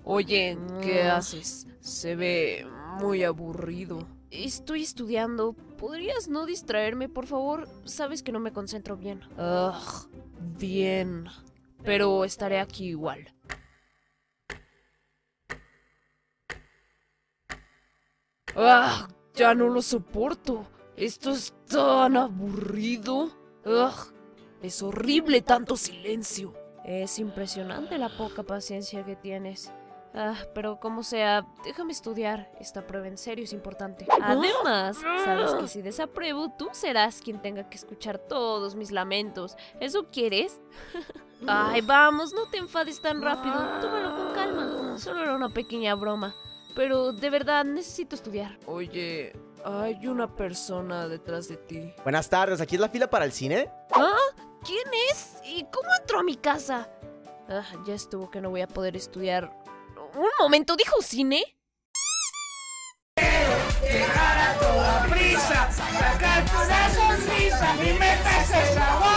Oye, ¿qué haces? Se ve muy aburrido. Estoy estudiando. ¿Podrías no distraerme, por favor? Sabes que no me concentro bien. Bien. Pero estaré aquí igual. Ya no lo soporto. Esto es tan aburrido. Es horrible tanto silencio. Es impresionante la poca paciencia que tienes. Pero como sea, déjame estudiar. Esta prueba en serio es importante. Además, sabes que si desapruebo, tú serás quien tenga que escuchar todos mis lamentos. ¿Eso quieres? Ay, vamos, no te enfades tan rápido. Tómalo con calma. Solo era una pequeña broma. Pero de verdad necesito estudiar. Oye, hay una persona detrás de ti. Buenas tardes, ¿aquí es la fila para el cine? ¿Quién es? ¿Y cómo entró a mi casa? Ya estuvo que no voy a poder estudiar. Un momento, ¿dijo cine? Llegar a toda prisa, sacarte una sonrisa, mi meta es el sabor.